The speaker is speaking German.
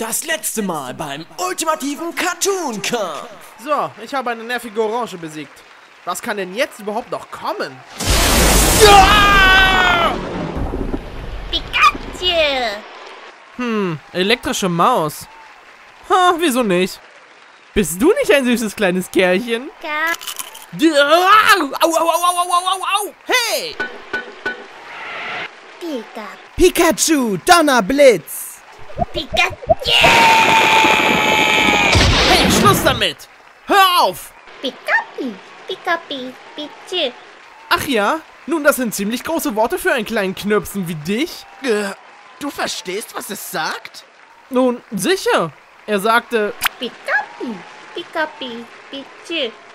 Das letzte Mal beim ultimativen Cartoon-Kampf. So, ich habe eine nervige Orange besiegt. Was kann denn jetzt überhaupt noch kommen? Ja! Pikachu! Elektrische Maus. Ha, wieso nicht? Bist du nicht ein süßes kleines Kerlchen? Au, au, au, au, au, au, au. Hey! Pika, Pikachu, Donnerblitz! Pikachu! Hey, Schluss damit! Hör auf! Pikapi, Pikapi, Pichu. Ach ja? Nun, das sind ziemlich große Worte für einen kleinen Knirpsen wie dich. Du verstehst, was es sagt? Nun, sicher. Er sagte, Pikapi, Pikapi, Pichu.